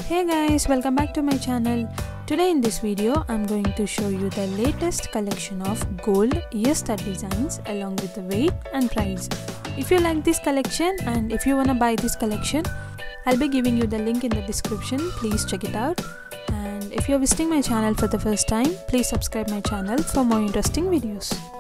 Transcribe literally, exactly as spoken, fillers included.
Hey guys, welcome back to my channel. Today in this video I'm going to show you the latest collection of gold ear stud designs along with the weight and price. If you like this collection and if you wanna buy this collection, I'll be giving you the link in the description. Please check it out. And if you're visiting my channel for the first time, please subscribe my channel for more interesting videos.